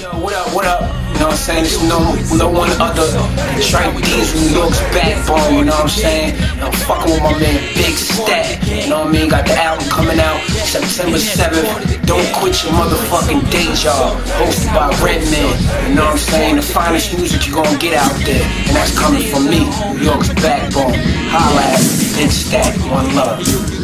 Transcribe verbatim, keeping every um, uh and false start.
What up, what up? You know what I'm saying? It's no, no one other than Trife, New York's backbone, you know what I'm saying? I'm fucking with my man Bigstat, you know what I mean? Got the album coming out September seventh. Don't quit your motherfucking day job. Hosted by Redman, you know what I'm saying? The finest music you're gonna get out there, and that's coming from me, New York's backbone. Holla at Bigstat, one love.